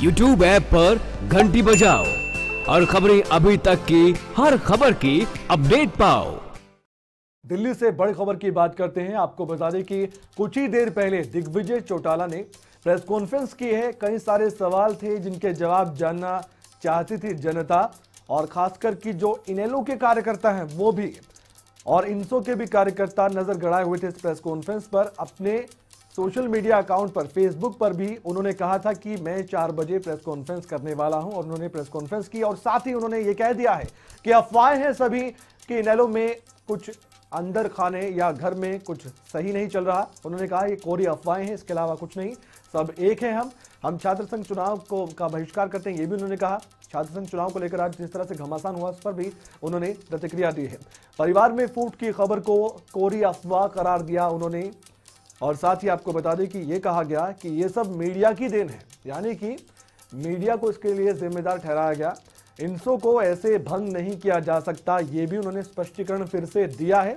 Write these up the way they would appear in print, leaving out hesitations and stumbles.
YouTube app पर घंटी बजाओ और खबरें अभी तक की हर खबर की अपडेट पाओ। दिल्ली से बड़ी खबर की बात करते हैं। आपको बता दें कि कुछ ही देर पहले दिग्विजय चौटाला ने प्रेस कॉन्फ्रेंस की है। कई सारे सवाल थे जिनके जवाब जानना चाहती थी जनता, और खासकर कि जो इनेलो के कार्यकर्ता हैं वो भी और इंसो के भी कार्यकर्ता नजर गड़ाए हुए थे इस प्रेस कॉन्फ्रेंस पर। अपने सोशल मीडिया अकाउंट पर, फेसबुक पर भी उन्होंने कहा था कि मैं 4 बजे प्रेस कॉन्फ्रेंस करने वाला हूं, और उन्होंने प्रेस कॉन्फ्रेंस की और साथ ही उन्होंने ये कह दिया है कि अफवाहें हैं सभी कि इनेलो में कुछ अंदर खाने या घर में कुछ सही नहीं चल रहा। उन्होंने कहा ये कोरी अफवाहें हैं, इसके अलावा कुछ नहीं, सब एक है। हम छात्र संघ चुनाव का बहिष्कार करते हैं, ये भी उन्होंने कहा। छात्र संघ चुनाव को लेकर आज जिस तरह से घमासान हुआ उस पर भी उन्होंने प्रतिक्रिया दी है। परिवार में फूट की खबर को कोरी अफवाह करार दिया उन्होंने, और साथ ही आपको बता दें कि यह कहा गया कि यह सब मीडिया की देन है, यानी कि मीडिया को इसके लिए जिम्मेदार ठहराया गया। इंसो को ऐसे भंग नहीं किया जा सकता, ये भी उन्होंने स्पष्टीकरण फिर से दिया है।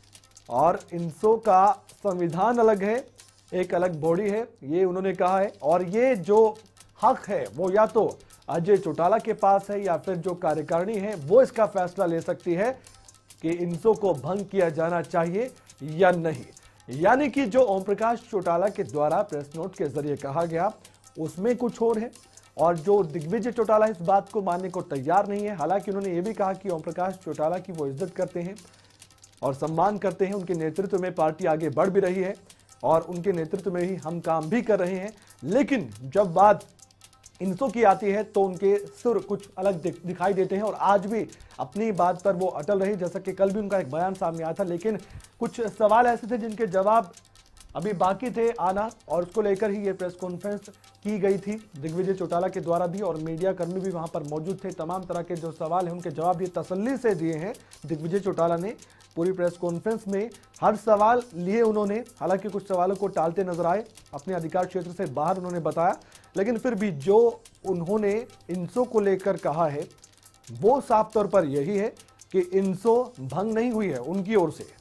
और इंसो का संविधान अलग है, एक अलग बॉडी है, ये उन्होंने कहा है। और ये जो हक है वो या तो अजय चौटाला के पास है या फिर जो कार्यकारिणी है वो इसका फैसला ले सकती है कि इंसो को भंग किया जाना चाहिए या नहीं। यानी कि जो ओम प्रकाश चौटाला के द्वारा प्रेस नोट के जरिए कहा गया उसमें कुछ और है, और जो दिग्विजय चौटाला इस बात को मानने को तैयार नहीं है। हालांकि उन्होंने ये भी कहा कि ओम प्रकाश चौटाला की वो इज्जत करते हैं और सम्मान करते हैं, उनके नेतृत्व में पार्टी आगे बढ़ भी रही है और उनके नेतृत्व में ही हम काम भी कर रहे हैं। लेकिन जब बात इंसो की आती है तो उनके सुर कुछ अलग दिखाई देते हैं, और आज भी अपनी बात पर वो अटल रही। जैसा कि कल भी उनका एक बयान सामने आया था, लेकिन कुछ सवाल ऐसे थे जिनके जवाब अभी बाकी थे आना, और उसको लेकर ही ये प्रेस कॉन्फ्रेंस की गई थी दिग्विजय चौटाला के द्वारा भी, और मीडिया कर्मी भी वहां पर मौजूद थे। तमाम तरह के जो सवाल हैं उनके जवाब ये तसल्ली से दिए हैं दिग्विजय चौटाला ने पूरी प्रेस कॉन्फ्रेंस में। हर सवाल लिए उन्होंने, हालांकि कुछ सवालों को टालते नजर आए, अपने अधिकार क्षेत्र से बाहर उन्होंने बताया, लेकिन फिर भी जो उन्होंने इंसो को लेकर कहा है वो साफ तौर पर यही है कि इंसो भंग नहीं हुई है उनकी ओर से।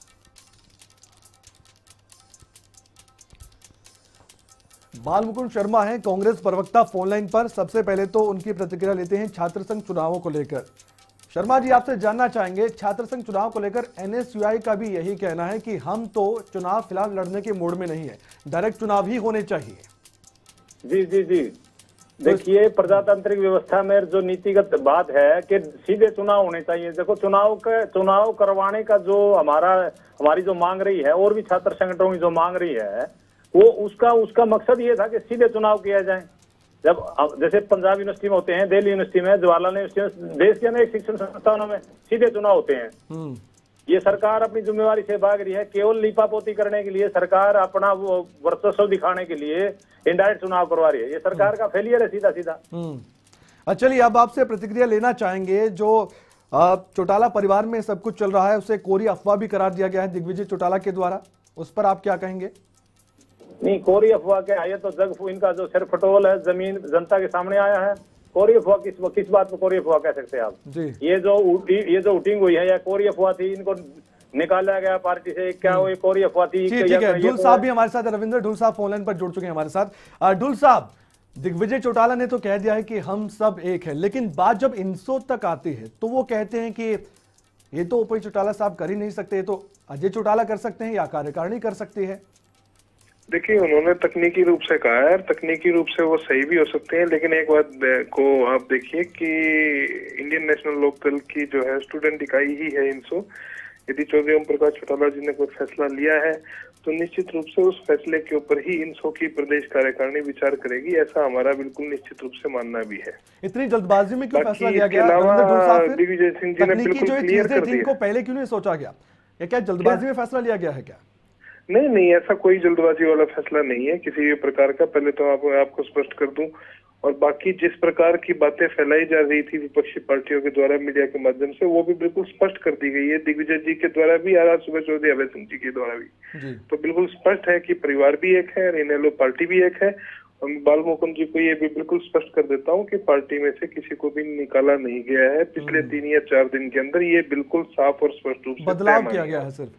बाल मुकुंद शर्मा हैं कांग्रेस प्रवक्ता फोनलाइन पर। सबसे पहले तो उनकी प्रतिक्रिया लेते हैं छात्र संघ चुनावों को लेकर। शर्मा जी, आपसे जानना चाहेंगे, छात्र संघ चुनाव को लेकर एनएसयूआई का भी यही कहना है कि हम तो चुनाव फिलहाल लड़ने के मूड में नहीं है, डायरेक्ट चुनाव ही होने चाहिए। जी जी जी, देखिए प्रजातांत्रिक व्यवस्था में जो नीतिगत बात है कि सीधे चुनाव होने चाहिए। देखो चुनाव करवाने का जो हमारी जो मांग रही है, और भी छात्र संगठनों की जो मांग रही है, वो उसका मकसद ये था कि सीधे चुनाव किया जाए। जब जैसे पंजाब यूनिवर्सिटी में होते हैं, दिल्ली यूनिवर्सिटी में, जवाहरलाल यूनिवर्सिटी में, देश के अनेक शिक्षण संस्थानों में सीधे चुनाव होते हैं। ये सरकार अपनी जिम्मेवारी से भाग रही है, केवल लीपापोती करने के लिए, सरकार अपना वो वर्चस्व दिखाने के लिए इनडायरेक्ट चुनाव करवा रही है। ये सरकार का फेलियर है सीधा सीधा। चलिए, अब आपसे प्रतिक्रिया लेना चाहेंगे। जो चौटाला परिवार में सब कुछ चल रहा है उसे कोरी अफवाह भी करार दिया गया है दिग्विजय चौटाला के द्वारा, उस पर आप क्या कहेंगे? नहीं, कोरी अफवाह क्या है, तो जग इनका जो सिर फटोल है जमीन जनता के सामने आया है। कोरी अफवाह किस बात पर कोरी अफवाह कह सकते हैं आप जी? ये जो उटिंग हुई है या कोरी अफवाह थी, इनको निकाला गया पार्टी से, क्या वो कोरी अफवाह थी? ठीक है, ढुल साहब भी हमारे साथ, रविंद्र ढुल साहब फोनलाइन पर जुड़ चुके हैं हमारे साथ। ढुल साहब, दिग्विजय चौटाला ने तो कह दिया है कि हम सब एक है, लेकिन बात जब इंसो तक आती है तो वो कहते हैं कि ये तो ऊपरी चौटाला साहब कर ही नहीं सकते, ये तो अजय चौटाला कर सकते हैं या कार्यकारिणी कर सकती है। देखिए, उन्होंने तकनीकी रूप से कहा है, तकनीकी रूप से वो सही भी हो सकते हैं, लेकिन एक बात को आप देखिए कि इंडियन नेशनल लोकदल की जो है स्टूडेंट इकाई ही है इंसो। यदि चौधरी ओम प्रकाश चौटाला जी ने कोई फैसला लिया है तो निश्चित रूप से उस फैसले के ऊपर ही इंसो की प्रदेश कार्यकारिणी विचार करेगी, ऐसा हमारा बिल्कुल निश्चित रूप से मानना भी है। इतनी जल्दबाजी में क्यों फैसला लिया गया? दिग्विजय सिंह जी ने बिल्कुल क्लियर कर दिया। इनको पहले क्यों नहीं सोचा गया, या क्या जल्दबाजी में फैसला लिया गया है क्या? नहीं, ऐसा कोई जल्दबाजी वाला फैसला नहीं है किसी भी प्रकार का, पहले तो आपको स्पष्ट कर दूं। और बाकी जिस प्रकार की बातें फैलाई जा रही थी विपक्षी पार्टियों के द्वारा मीडिया के माध्यम से, वो भी बिल्कुल स्पष्ट कर दी गई है दिग्विजय जी के द्वारा भी और आज सुबह चौधरी अभय सिंह जी के द्वारा भी। तो बिल्कुल स्पष्ट है कि परिवार भी एक है, इनेलो पार्टी भी एक है। और बाल मुकुंद जी को ये भी बिल्कुल स्पष्ट कर देता हूँ कि पार्टी में से किसी को भी निकाला नहीं गया है। पिछले 3 या 4 दिन के अंदर ये बिल्कुल साफ और स्पष्ट रूप से बदलाव किया गया है सिर्फ।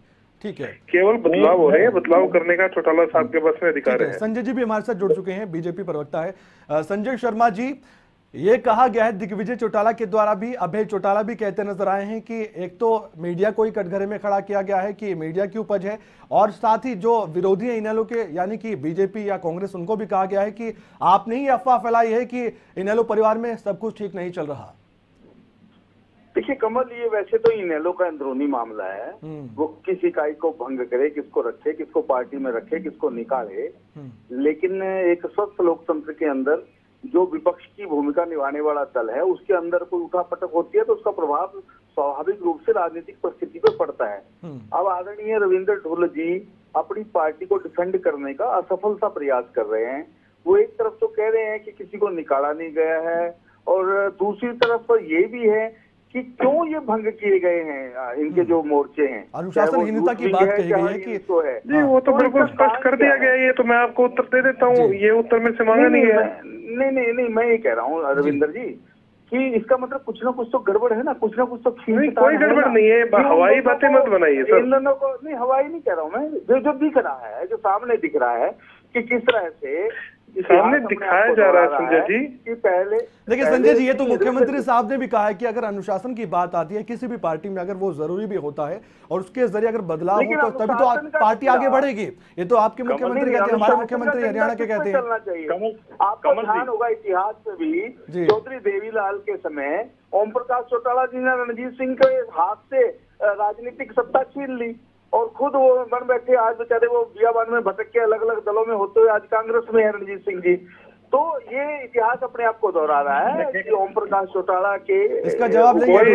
ठीक है, केवल बदलाव हो रहे हैं, बदलाव करने का चौटाला साहब के बस में अधिकार है। संजय जी भी हमारे साथ जुड़ चुके हैं, बीजेपी प्रवक्ता है संजय शर्मा जी। ये कहा गया है दिग्विजय चौटाला के द्वारा भी, अभय चौटाला भी कहते नजर आए हैं कि एक तो मीडिया को ही कटघरे में खड़ा किया गया है कि मीडिया की उपज है, और साथ ही जो विरोधी हैं इनेलो के यानी कि बीजेपी या कांग्रेस, उनको भी कहा गया है कि आपने ही अफवाह फैलाई है कि इनेलो परिवार में सब कुछ ठीक नहीं चल रहा। देखिए कमल, ये वैसे तो इनेलो का अंदरूनी मामला है, वो किस इकाई को भंग करे, किसको रखे, किसको पार्टी में रखे, किसको निकाले, लेकिन एक स्वस्थ लोकतंत्र के अंदर जो विपक्ष की भूमिका निभाने वाला दल है उसके अंदर कोई उठापटक होती है तो उसका प्रभाव स्वाभाविक रूप से राजनीतिक परिस्थिति पर पड़ता है। अब आदरणीय रविंद्र ढोल जी अपनी पार्टी को डिफेंड करने का असफलता प्रयास कर रहे हैं। वो एक तरफ तो कह रहे हैं कि किसी को निकाला नहीं गया है, और दूसरी तरफ तो ये भी है कि क्यों ये भंग किए गए हैं इनके जो मोर्चे हैं। अनुशासनहीनता की बात कही गई है कि जी वो तो बिल्कुल स्पष्ट कर दिया गया है, ये तो मैं आपको उत्तर दे देता हूँ, ये उत्तर में से मांगा नहीं है। नहीं, मैं ये कह रहा हूँ रविंदर जी कि इसका मतलब कुछ ना कुछ तो गड़बड़ है ना, कुछ ना कुछ तो कोई गड़बड़ नहीं है, हवाई बातें मत बनाइए सर। इन दोनों को नहीं, हवाई नहीं कह रहा हूँ मैं, जो दिख रहा है, जो सामने दिख रहा है कि किस तरह से सामने दिखाया जा रहा है संजय जी कि पहले। देखिए संजय जी, ये तो मुख्यमंत्री साहब ने भी कहा है कि अगर अनुशासन की बात आती है किसी भी पार्टी में, अगर वो जरूरी भी होता है और उसके जरिए अगर बदलाव हो तो तभी तो पार्टी आगे बढ़ेगी। ये तो आपके मुख्यमंत्री कहते हैं, हमारे मुख्यमंत्री हरियाणा के कहते हैं। चलना चाहिए। आपको ध्यान होगा इतिहास में भी चौधरी देवीलाल के समय ओम प्रकाश चौटाला जी ने रणजीत सिंह के हाथ से राजनीतिक सत्ता छीन ली और खुद वो बन बैठे। आज बेचारे वो बियाबान में भटक के अलग अलग दलों में होते हुए आज कांग्रेस में है रणजीत सिंह जी। तो ये इतिहास अपने आप को दोहरा रहा है कि ओम प्रकाश चौटाला के इसका जवाब लेंगे पार्टी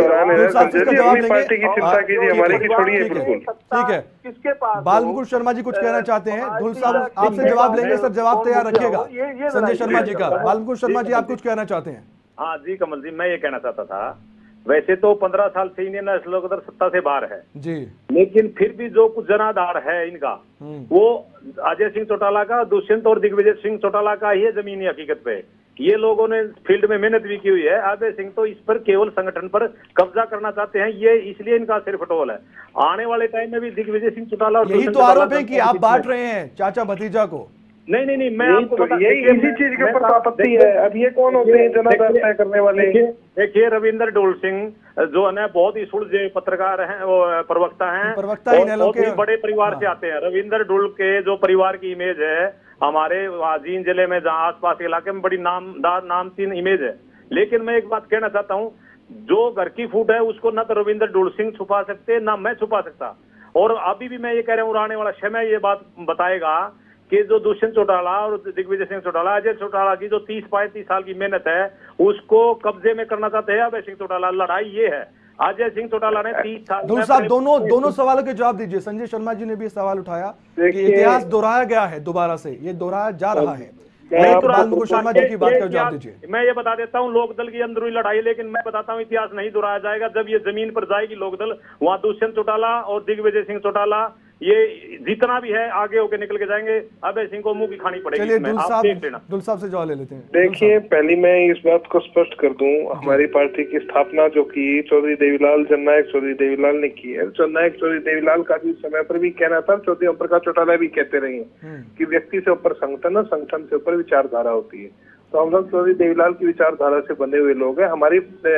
की चिंता कीजिए, हमारी की छोड़िए। बिल्कुल ठीक है, किसके पास बालमुकुंद शर्मा जी कुछ कहना चाहते हैं। धुल साहब आपसे जवाब लेंगे सर, जवाब तैयार रखिएगा संजय शर्मा जी का। बालमुकुंद शर्मा जी आप कुछ कहना चाहते हैं? हाँ जी कमल जी, मैं ये कहना चाहता था, वैसे तो 15 साल से इंडियन नेशनल लोकदल सत्ता से बाहर है जी, लेकिन फिर भी जो कुछ जनाधार है इनका वो अजय सिंह चौटाला का, दुष्यंत और दिग्विजय सिंह चौटाला का ही है जमीनी हकीकत पे। ये लोगों ने फील्ड में मेहनत भी की हुई है। अजय सिंह तो इस पर केवल संगठन पर कब्जा करना चाहते हैं, ये इसलिए इनका सिर्फ टोल है। आने वाले टाइम में भी दिग्विजय सिंह चौटाला और यही तो आरोप है कि आप बांट रहे हैं चाचा भतीजा को। नहीं, मैं आपको बता, यही इसी चीज के ऊपर आपत्ति है। अब ये कौन होते हैं जनाधार तय करने वाले? देखिए रविंद्र ढोल सिंह जो है ना बहुत ही सुलझे पत्रकार हैं, वो प्रवक्ता हैं, बहुत ही बड़े परिवार से आते हैं। रविंद्र ढोल के जो परिवार की इमेज है हमारे जींद जिले में जहाँ आसपास के इलाके में बड़ी नामचीन इमेज है। लेकिन मैं एक बात कहना चाहता हूँ, जो घर की फूट है उसको न तो रविंद्र ढोल सिंह छुपा सकते न मैं छुपा सकता। और अभी भी मैं ये कह रहा हूँ, आने वाला समय ये बात बताएगा कि जो दुष्यंत चौटाला और दिग्विजय सिंह चौटाला, अजय चौटाला की जो 30 साल की मेहनत है उसको कब्जे में करना चाहते हैं अजय सिंह चौटाला। लड़ाई ये है, अजय सिंह चौटाला ने 30 साल। धुल साहब दोनों सवालों के जवाब दीजिए। संजय शर्मा जी ने भी सवाल उठाया कि इतिहास दोहराया गया है, दोबारा से ये दोहराया जा रहा है। बालमुकुंद शर्मा जी की बात का जवाब दीजिए। मैं ये बता देता हूँ लोकदल की अंदरूनी लड़ाई, लेकिन मैं बताता हूँ इतिहास नहीं दोहराया जाएगा। जब ये जमीन पर जाएगी लोकदल, वहाँ दुष्यंत चौटाला और दिग्विजय सिंह चौटाला ये जितना भी है आगे होके निकल के जाएंगे। अभय सिंह को मुंह की खानी पड़ेगी। चलिए दुल साहब से जवाब ले लेते हैं। देखिए पहली मैं इस बात को स्पष्ट कर दूं, हमारी पार्टी की स्थापना जो की चौधरी देवीलाल जननायक चौधरी देवीलाल ने की है। जननायक चौधरी देवीलाल का भी समय पर भी कहना था, चौधरी ओम प्रकाश चौटाला भी कहते रहे कि व्यक्ति से ऊपर संगठन है, संगठन से ऊपर विचारधारा होती है। तो हम लोग चौधरी देवीलाल की विचारधारा से बने हुए लोग हैं। हमारी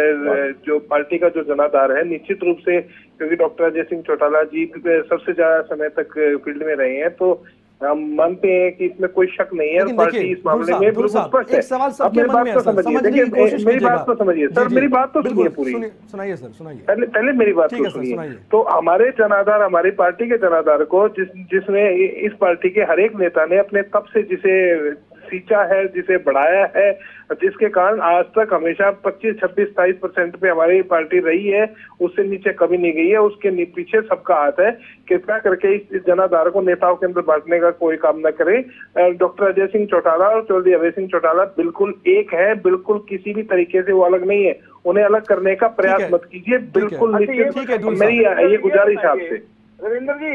जो पार्टी का जो जनाधार है निश्चित रूप से, क्योंकि डॉक्टर अजय सिंह चौटाला जी सबसे ज्यादा समय तक फील्ड में रहे हैं, तो हम मानते हैं कि इसमें कोई शक नहीं है। पार्टी इस मामले में बिल्कुल स्पष्ट है। अब मेरी बात तो समझिए, देखिए मेरी बात तो समझिए सर, मेरी बात तो सुनिए पूरी। सुनाइए सर, सुनाइए पहले मेरी बात तो सुनिए। तो हमारे जनाधार, हमारी पार्टी के जनाधार को जिसमें इस पार्टी के हर एक नेता ने अपने तब से जिसे सींचा है, जिसे बढ़ाया है, जिसके कारण आज तक हमेशा 25, 26, 27% पे हमारी पार्टी रही है, उससे नीचे कभी नहीं गई है। उसके पीछे सबका हाथ है। कृपया करके इस जनाधार को नेताओं के अंदर बांटने का कोई काम न करे। डॉक्टर अजय सिंह चौटाला और चौधरी अभय सिंह चौटाला बिल्कुल एक है, बिल्कुल किसी भी तरीके से वो अलग नहीं है। उन्हें अलग करने का प्रयास मत कीजिए, बिल्कुल निश्चित। मेरी ये गुजारिश आपसे। रविंद्र जी,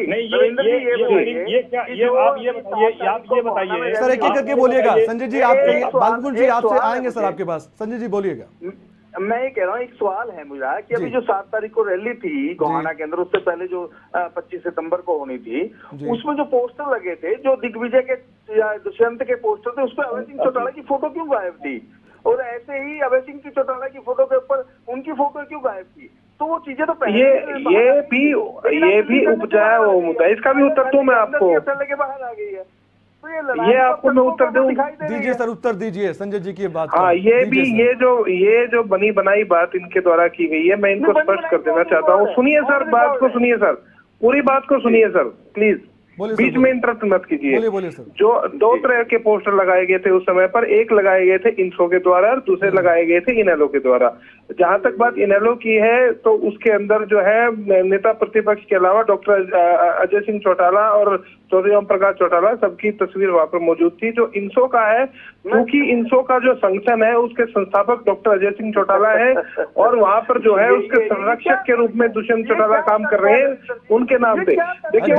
आप ये बताइए सर, एक एक करके बोलिएगा। संजय जी आप, बालमुकुंद जी आपसे आएंगे सर आपके पास। संजय जी बोलिएगा। मैं ये कह रहा हूँ, एक सवाल है मुझे कि अभी जो 7 तारीख को रैली थी गोहाना के अंदर, उससे पहले जो 25 सितंबर को होनी थी, उसमें जो पोस्टर लगे थे, जो दिग्विजय के या दुष्यंत के पोस्टर थे, उस पर अभय सिंह चौटाला की फोटो क्यों गायब थी? और ऐसे ही अभय सिंह की चौटाला की फोटो के ऊपर उनकी फोटो क्यों गायब थी? तो वो चीजें तो पहले ये भी उपजाया वो मुद्दा, इसका भी उत्तर दूं मैं आपको, के बाहर आ गई है। ये आपको मैं उत्तर दूं, दीजिए सर, उत्तर दीजिए संजय जी की बात। हाँ, ये जो बनी बनाई बात इनके द्वारा की गई है, मैं इनको स्पष्ट कर देना चाहता हूँ। सुनिए सर, बात को सुनिए सर, पूरी बात को सुनिए सर, प्लीज बीच में इंटरप्ट मत कीजिए। बोलिए सर। जो 2 तरह के पोस्टर लगाए गए थे उस समय पर, एक लगाए गए थे इंसो के द्वारा और दूसरे लगाए गए थे इनेलो के द्वारा। जहां तक बात इनेलो की है, तो उसके अंदर जो है नेता प्रतिपक्ष के अलावा डॉक्टर अजय सिंह चौटाला और चौधरी ओम प्रकाश चौटाला सबकी तस्वीर वहां पर मौजूद थी। जो इंसो का है, क्योंकि इंसो का जो संगठन है उसके संस्थापक डॉक्टर अजय सिंह चौटाला है, और वहां पर जो है उसके संरक्षक के रूप में दुष्यंत चौटाला काम कर रहे हैं उनके नाम पे। देखिए,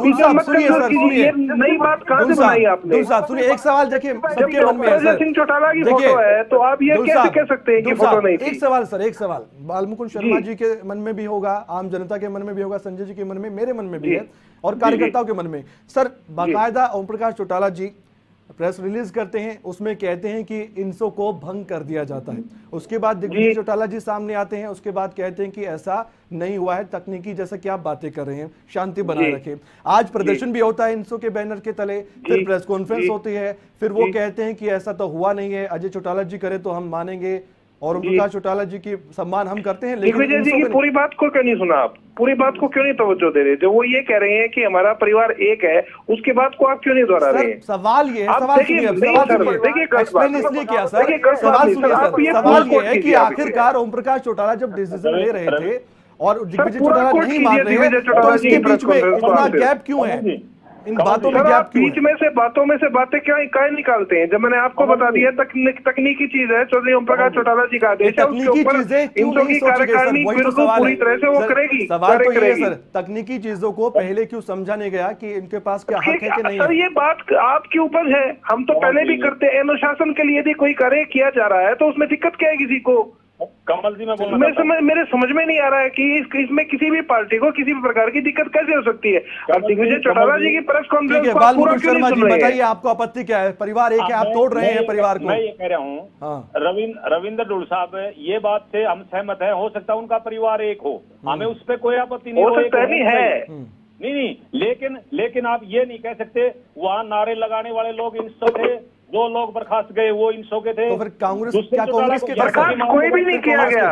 नई बात कहाँ से बनाई आपने? सुनिए, एक सवाल देखिए सबके मन में है अजय सिंह चौटाला की फोटो है, तो आप ये कैसे कह सकते हैं कि फोटो नहीं थी? एक सवाल सर, एक सवाल बालमुकुंद शर्मा जी के मन में भी होगा, आम जनता के मन में भी होगा, संजय जी के मन में, मेरे मन में भी है, और कार्यकर्ताओं के मन में। सर, बाकायदा ओम प्रकाश चौटाला जी प्रेस रिलीज करते हैं, उसमें कहते हैं कि इंसो को भंग कर दिया जाता है। उसके बाद दिग्विजय चौटाला जी सामने आते हैं, उसके बाद कहते हैं कि ऐसा नहीं हुआ है, तकनीकी जैसा कि आप बातें कर रहे हैं, शांति बनाए रखें। आज प्रदर्शन भी होता है इंसो के बैनर के तले, फिर प्रेस कॉन्फ्रेंस होती है, फिर वो कहते हैं कि ऐसा तो हुआ नहीं है, अजय चौटाला जी करे तो हम मानेंगे, और ओम प्रकाश चौटाला जी की सम्मान हम करते हैं। लेकिन दिग्विजय जी की पूरी बात को क्यों नहीं सुना आप? पूरी बात को क्यों नहीं तवज्जो दे रहे? जो वो ये कह रहे हैं कि हमारा परिवार एक है, उसके बात को आप क्यों नहीं दोहरा रहे हैं? सवाल ये है, सवाल सुनिए, एक्सप्लेन इसलिए किया सर, सवाल सुनिए सर, सवाल ये है कि आखिरकार ओम प्रकाश चौटाला जब डिसीजन ले रहे थे और दिग्विजय चौटाला नहीं मान रहे हैं, तो इसके बीच में इतना गैप क्यों है? इन बातों में गैप क्यों है? बीच में से बातें क्या निकालते हैं? जब मैंने आपको बता दिया तकनीकी चीज है, चौधरी ओम प्रकाश चौटाला जी का आदेश है, उसके ऊपर इंसो की कार्यकारिणी बिल्कुल पूरी तरह से वो करेगी। सवाल तो ये है सर, तकनीकी चीजों को पहले क्यों समझा नहीं गया कि इनके पास क्या हक है कि नहीं? सर, ये बात आपकी उपज है, हम तो पहले भी करते हैं। अनुशासन के लिए यदि कोई कार्य किया जा रहा है तो उसमें दिक्कत क्या है किसी को? कमल जी, मेरे समझ में नहीं आ रहा है कि इसमें किसी भी पार्टी को किसी भी प्रकार की दिक्कत कैसे हो सकती है। अब दिग्विजय चौटाला जी की प्रेस कॉन्फ्रेंस बालमुकुंद शर्मा जी बताइए, आपको आपत्ति क्या है? परिवार एक है, आप तोड़ रहे हैं परिवार को। मैं ये कह रहा हूँ, रविंद्र डुल साहब, ये बात से हम सहमत है, हो सकता है उनका परिवार एक हो, हमें उस पर कोई आपत्ति नहीं हो सकता है, नहीं, लेकिन आप ये नहीं कह सकते वहाँ नारे लगाने वाले लोग इंसो थे, जो लोग बर्खास्त गए वो इंसो के थे। तो फिर कांग्रेस के बर्खास्त कोई भी नहीं किया गया,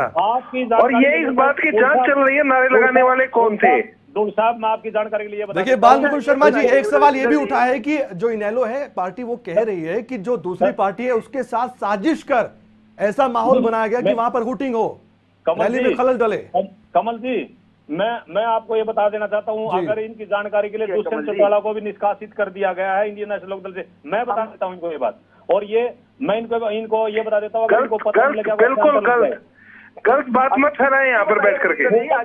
और ये इस बात की जांच चल रही है नारे लगाने वाले कौन थे। डुल साहब, मैं आपकी जानकारी के लिए बता, देखिए बालमुकुंद शर्मा जी, एक सवाल ये भी उठा है कि जो इनेलो है पार्टी, वो कह रही है कि जो दूसरी पार्टी है उसके साथ साजिश कर ऐसा माहौल बनाया गया कि वहां पर हुटिंग हो, रैली में खलल डले। कमल जी, मैं आपको ये बता देना चाहता हूँ, अगर इनकी जानकारी के लिए दुष्यंत चौटाला को भी निष्कासित कर दिया गया है इंडियन नेशनल लोकदल से, मैं बता देता हूँ इनको ये बात, और ये मैं इनको ये बता देता हूँ, इनको पता नहीं लगा, बिल्कुल गलत बात मत फैलाएं यहाँ पर बैठ करके।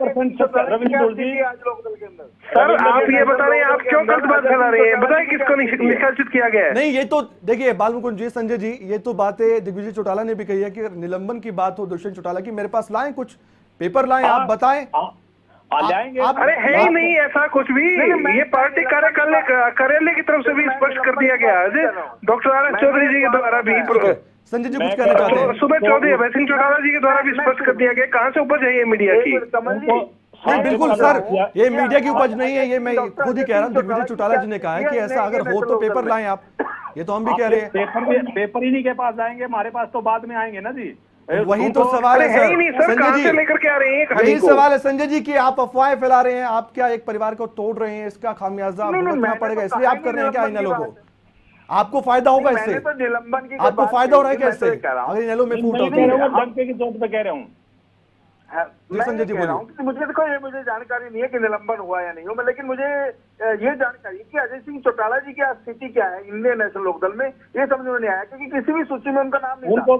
सर, आप ये बता रहे हैं, आप क्यों गलत बात फैला रहे हैं? बताएं किसको निष्कासित किया गया है? नहीं, ये तो देखिए बालमुकुंद जी, संजय जी, ये तो बातें दिग्विजय चौटाला ने भी कही है कि निलंबन की बात हो दुष्यंत चौटाला की, मेरे पास लाएं, कुछ पेपर लाएं, आप बताएं। अरे है ही नहीं ऐसा कुछ भी, ये पार्टी कार्यालय की तरफ से भी स्पष्ट कर दिया गया, डॉक्टर आर एस चौधरी जी के द्वारा भी। संजय जी कुछ कहना चाहते हैं? सुबह चौधरी अभय सिंह चौटाला जी के द्वारा भी स्पष्ट कर दिया गया। कहाँ से उपज है ये मीडिया की? नहीं, बिल्कुल सर, ये मीडिया की उपज नहीं है, ये मैं खुद ही कह रहा हूँ। दिग्विजय चौटाला जी ने कहा है कि ऐसा अगर हो तो पेपर लाएं आप, ये तो हम भी कह रहे हैं। पेपर इन्हीं के पास आएंगे, हमारे पास तो बाद में आएंगे ना जी। वही तो सवाल है सर, संजय जी लेकर के आ रहे हैं, यही सवाल है संजय जी कि आप अफवाहें फैला रहे हैं, आप क्या एक परिवार को तोड़ रहे हैं, इसका खामियाजा भुगतना पड़ेगा, इसलिए आप कर रहे हैं क्या इनेलो को? आपको फायदा होगा इससे? आपको फायदा हो रहा है क्या इससे अगर इनेलो में फूट होती है? की चोट पे कह रहा हूँ संजय जी बोलिए। मुझे देखो, ये मुझे जानकारी नहीं है कि निलंबन हुआ या नहीं हुआ, लेकिन मुझे ये जानकारी कि अजय सिंह चौटाला जी की स्थिति क्या है इंडियन नेशनल लोकदल में, ये समझ में नहीं आया, क्योंकि किसी भी सूची में उनका नाम नहीं था।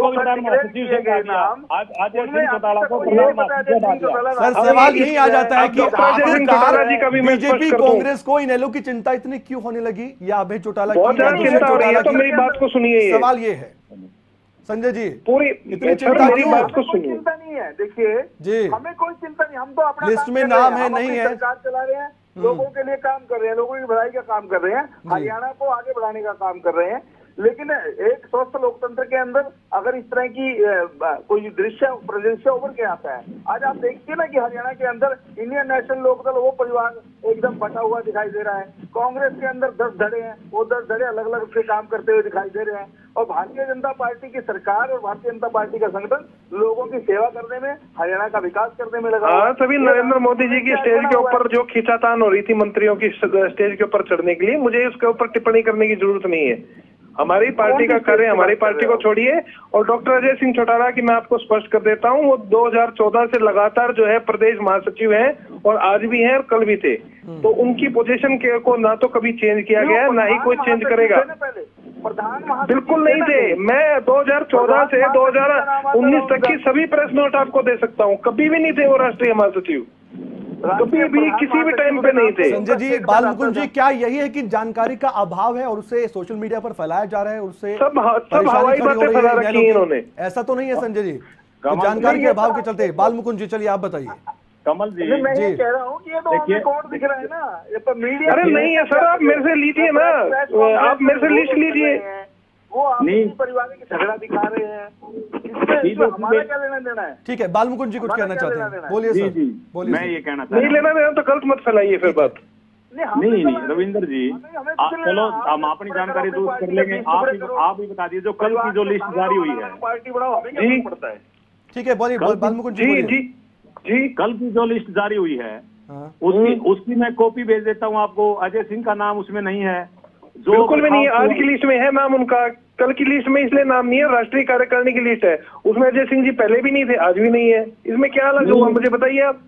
सर, सवाल यही आ जाता है कि आखिरकार बीजेपी कांग्रेस को इनेलो की चिंता इतनी क्यों होने लगी, या अभय चौटाला की? मेरी बात को सुनिए, सवाल ये है संजय जी पूरी इतनी सर चिंता मेरी क्यों? बात को कोई सुनिए। चिंता नहीं है, देखिए जी हमें कोई चिंता नहीं, हम तो अपना लिस्ट काम में कर रहे नाम हैं, है, हम नहीं अपनी है। सरकार चला रहे हैं, लोगों के लिए काम कर रहे हैं, लोगों की भलाई का काम कर रहे हैं, हरियाणा को आगे बढ़ाने का काम कर रहे हैं। लेकिन एक स्वस्थ लोकतंत्र के अंदर अगर इस तरह की कोई परिदृश्य उभर के आता है, आज आप देखिए ना कि हरियाणा के अंदर इंडियन नेशनल लोकदल वो परिवार एकदम बटा हुआ दिखाई दे रहा है, कांग्रेस के अंदर 10 धड़े हैं, वो 10 धड़े अलग अलग से काम करते हुए दिखाई दे रहे हैं, और भारतीय जनता पार्टी की सरकार और भारतीय जनता पार्टी का संगठन लोगों की सेवा करने में, हरियाणा का विकास करने में लगा हुआ है। हाँ, तभी नरेंद्र मोदी जी की स्टेज के ऊपर जो खींचातान हो रही थी मंत्रियों की स्टेज के ऊपर चढ़ने के लिए, मुझे इसके ऊपर टिप्पणी करने की जरूरत नहीं है। हमारी पार्टी का कार्य, हमारी पार्टी को छोड़िए। और डॉक्टर अजय सिंह चौटाला की मैं आपको स्पष्ट कर देता हूँ, वो 2014 से लगातार जो है प्रदेश महासचिव हैं और आज भी हैं और कल भी थे। तो उनकी पोजीशन को ना तो कभी चेंज किया गया है, ना ही कोई चेंज करेगा। बिल्कुल नहीं थे। मैं 2014 से 2019 तक की सभी प्रेस नोट आपको दे सकता हूँ, कभी भी नहीं थे वो राष्ट्रीय महासचिव, कभी भी किसी भी टाइम पे नहीं थे। संजय जी, बाल मुकुंद जी, क्या यही है कि जानकारी का अभाव है और उसे सोशल मीडिया पर फैलाया जा रहा है, उससे सब हवाई बातें फैला रखी हैं इन्होंने। ऐसा तो नहीं है संजय जी, जानकारी के अभाव के चलते? बाल मुकुंद जी चलिए आप बताइए। कमल जी मैं ये कह रहा हूँ कि ये तो हमें कोड दिख रहा है ना, ये तो मीडिया। अरे नहीं है सर, आप मेरे से लीजिए ना, आप मेरे से लिस्ट लीजिए। वो अपनी परिवार की झगड़ा दिखा रहे हैं, इसमें हमारा क्या लेना देना है? ठीक है, बाल मुकुंद जी कुछ कहना चाहते हैं, बोलिए सर, बोलिए। मैं ये कहना नहीं लेना देना तो गलत मत फैलाइए फिर बात। नहीं रविंदर जी, चलो हम अपनी जानकारी दूर कर लेंगे, आप ही बता दीजिए जो कल की जो लिस्ट जारी हुई है। पार्टी बढ़ाओ, हमें क्या फर्क पड़ता है? ठीक है, बोलिए बाल मुकुंद जी, जी बोलिए। जी कल की जो लिस्ट जारी हुई है हाँ। उसकी मैं कॉपी भेज देता हूँ आपको। अजय सिंह का नाम उसमें नहीं है, जो बिल्कुल भी नहीं है। आज की लिस्ट में है नाम उनका, कल की लिस्ट में इसलिए नाम नहीं है, राष्ट्रीय कार्यकारिणी की लिस्ट है, उसमें अजय सिंह जी पहले भी नहीं थे, आज भी नहीं है। इसमें क्या अलग हुआ मुझे बताइए आप।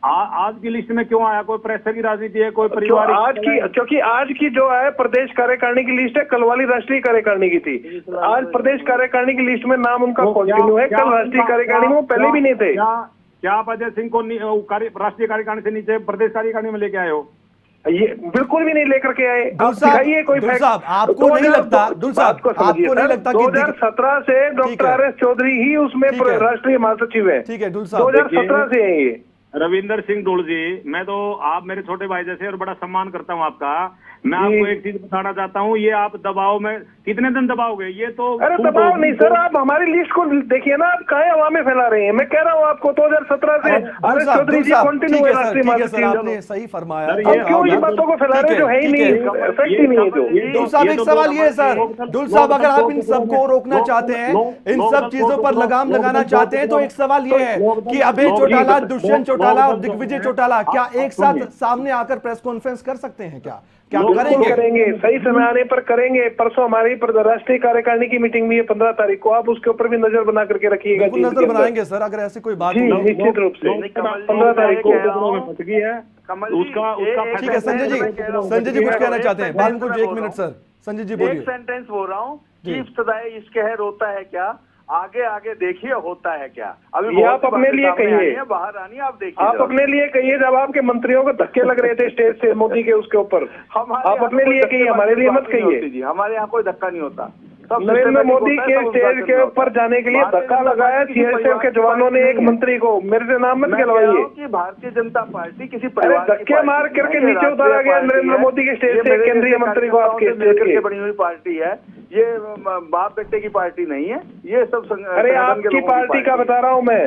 आज की लिस्ट में क्यों आया? कोई प्रेशर की राजनीति है, कोई परिवार? आज की, क्योंकि आज की जो है प्रदेश कार्यकारिणी की लिस्ट है, कल वाली राष्ट्रीय कार्यकारिणी की थी। आज प्रदेश कार्यकारिणी की लिस्ट में नाम उनका कंटिन्यू है, कल राष्ट्रीय कार्यकारिणी में वो पहले भी नहीं थे। क्या आप अजय सिंह को राष्ट्रीय कार्यकारिणी से नीचे प्रदेश कार्यकारिणी में लेके आए हो? ये बिल्कुल भी नहीं लेकर के आए। दुल साहब, आपको नहीं लगता, दुल साहब आपको नहीं लगता कि 2017 से डॉक्टर आर.एस. चौधरी ही उसमें राष्ट्रीय महासचिव है? ठीक है दुल साहब, 2017 से है ये। रविंदर सिंह डोल जी, मैं तो आप मेरे छोटे भाई जैसे और बड़ा सम्मान करता हूँ आपका। मैं आपको एक चीज बताना चाहता हूँ, ये आप दबाव में कितने दिन दबाओगे? ये तो अरे दबाव नहीं सर, आप हमारी लिस्ट को देखिए ना, आप काहे हवा में फैला रहे हैं। मैं कह रहा हूँ आपको 2017 से आर.एस. चौधरी जी कंटिन्यू है राष्ट्रीय महासचिव। आपने सही फरमाया। अब क्यों ये बातों को फैला रहे जो है ही नहीं, इफेक्ट ही नहीं है जो। दुल साहब एक सवाल ये है सर, दुल साहब अगर आप इन सबको रोकना चाहते हैं, इन सब चीजों पर लगाम लगाना चाहते हैं, तो एक सवाल ये है कि अभय चौटाला, दुष्यंत चौटाला और दिग्विजय चौटाला क्या एक साथ सामने आकर प्रेस कॉन्फ्रेंस कर सकते हैं? क्या करेंगे? सही समय आने पर करेंगे। परसों हमारी राष्ट्रीय कार्यकारिणी की मीटिंग भी है 15 तारीख को, आप उसके ऊपर भी नजर बना करके रखिएगा। नजर बनाएंगे सर, अगर ऐसी कोई बात जी निश्चित रूप से 15 तारीख को है उसका। ठीक है संजय जी कुछ कहना चाहते हैं? बाल मुकुंद जी एक मिनट सर, संजय जी बोलिए। एक सेंटेंस बोल रहा हूँ, चीफ सदाए इश्क है रोता है क्या, आगे आगे देखिए होता है क्या। अभी ये आप अपने लिए कहिए, बाहर आनी आप देखिए, आप अपने लिए कहिए। जब आपके मंत्रियों को धक्के लग रहे थे स्टेज से मोदी के उसके ऊपर, आप अपने लिए कहिए, हमारे लिए मत कहिए। हमारे यहाँ कोई धक्का नहीं होता। नरेंद्र मोदी के स्टेज के ऊपर जाने के लिए धक्का लगाया सीआरपीएफ के जवानों ने एक मंत्री को। मेरे से नाम मत कहलवाइए कि भारतीय जनता पार्टी किसी धक्के मार करके नीचे उतारा गया नरेंद्र मोदी के स्टेज से केंद्रीय मंत्री को। आपके स्टेज की बनी हुई पार्टी है ये, बाप बेटे की पार्टी नहीं है ये सब। अरे आपकी पार्टी का बता रहा हूँ मैं,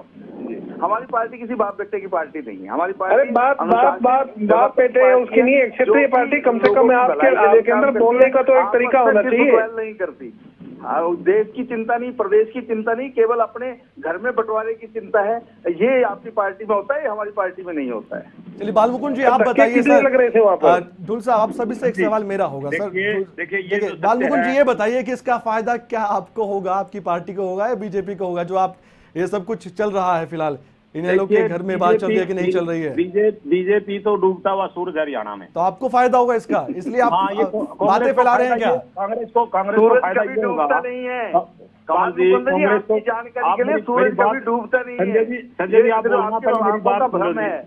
हमारी पार्टी किसी बाप बेटे की पार्टी नहीं है। हमारी पार्टी अरे बाप बेटे है उसकी नहीं है, क्षेत्रीय पार्टी। कम से कम आपके अंदर बोलने का तो एक तरीका होना चाहिए। नहीं करती, देश की चिंता नहीं, प्रदेश की चिंता नहीं, केवल अपने घर में बंटवारे की चिंता है। ये आपकी पार्टी में होता है, हमारी पार्टी में नहीं होता है। चलिए बाल मुकुंद जी आप बताइए सर, लग रहे थे वहाँ पर। दुल साहब आप सभी से एक सवाल मेरा होगा सर। देखिए बाल मुकुंद जी ये बताइए कि इसका फायदा क्या आपको होगा, आपकी पार्टी को होगा या बीजेपी को होगा, जो आप ये सब कुछ चल रहा है फिलहाल, इन्हें लोग के घर में बात चल रही है कि नहीं चल रही है? बीजेपी तो डूबता हुआ सूरज हरियाणा में, तो आपको फायदा होगा इसका, इसलिए आप बातें फैला रहे हैं क्या? कांग्रेस को फायदा ये होगा नहीं है। कमल जी, कांग्रेस को जानकारी के लिए सूरज कभी डूबता नहीं है। संजय जी आप भ्रम है।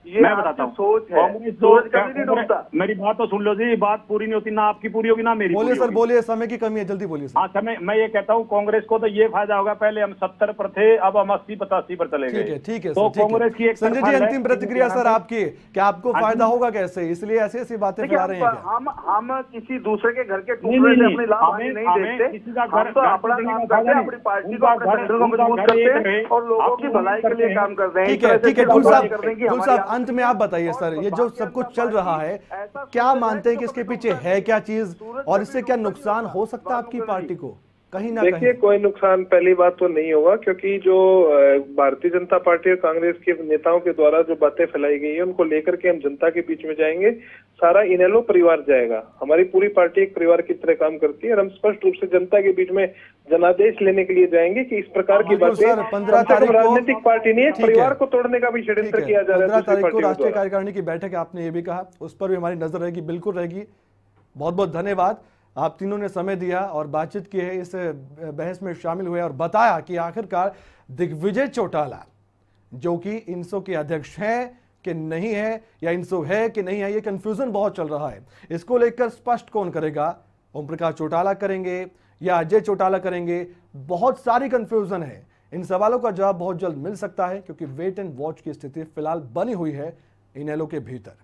ये मैं बताता हूँ, सोच है, कांग्रेस सूरज कभी नहीं डूबता। मेरी बात तो सुन लो जी, बात पूरी नहीं होती, ना आपकी पूरी होगी ना मेरी बोलिए पूरी सर, होगी। बोलिए, समय की कमी है, जल्दी बोलिए सर। हाँ समय, मैं ये कहता हूँ कांग्रेस को तो ये फायदा होगा, पहले हम 70 पर थे, अब हम 80-85 पर चले गए। ठीक है, ठीक है तो सर, ठीक कांग्रेस की है। एक संजय जी, अंतिम प्रतिक्रिया सर आपकी, क्या आपको हाँ फायदा जी। होगा कैसे, इसलिए ऐसी ऐसी बातें देखिए, फैला रहे हैं क्या? हम किसी दूसरे के घर के नहीं, टुकड़े से नहीं, अपनी लाभहानि हमें- नहीं हमें देखते। किसी का हम घर- तो घर अपना टूटने काम का करते फायदा हैं, नहीं। अपनी पार्टी को, उनका अपने घर- संगठन को उनका मजबूत घर करते एक हैं रहे, और लोगों आप की लोग भलाई के करते लिए हैं। काम करते हैं। ठीक है, ठीक है, गुल गुल साहब, साहब अंत में आप बताइए सर, ये जो सब कुछ चल रहा है, क्या मानते हैं कि इसके पीछे है क्या चीज, और इससे क्या नुकसान हो सकता है आपकी पार्टी को कहीं ना देखिए, कहीं? कोई नुकसान पहली बात तो नहीं होगा, क्योंकि जो भारतीय जनता पार्टी और कांग्रेस के नेताओं के द्वारा जो बातें फैलाई गई है उनको लेकर के हम जनता के बीच में जाएंगे। सारा इनेलो परिवार जाएगा, हमारी पूरी पार्टी एक परिवार की तरह काम करती है और हम स्पष्ट रूप से जनता के बीच में जनादेश लेने के लिए जाएंगे कि इस प्रकार की बिल्कुल बातें, सर, 15 तारीख को राजनीतिक पार्टी नहीं, एक ठीक है। परिवार को तोड़ने का भी ठीक षड्यंत्र है, किया जा रहा है 15 दूसरी तारीख को पार्टियों राष्ट्रीय द्वारा। कार्यकारिणी की बैठक है, आपने ये भी कहा, उस पर भी हमारी नजर रहेगी, बिल्कुल रहेगी। बहुत बहुत धन्यवाद, आप तीनों ने समय दिया और बातचीत की है, इस बहस में शामिल हुए और बताया कि आखिरकार दिग्विजय चौटाला जो कि इनसो के अध्यक्ष हैं कि नहीं है, या इनसो है कि नहीं है, ये कंफ्यूजन बहुत चल रहा है। इसको लेकर स्पष्ट कौन करेगा, ओम प्रकाश चौटाला करेंगे या अजय चौटाला करेंगे? बहुत सारी कंफ्यूजन है। इन सवालों का जवाब बहुत जल्द मिल सकता है, क्योंकि वेट एंड वॉच की स्थिति फिलहाल बनी हुई है इनेलो के भीतर।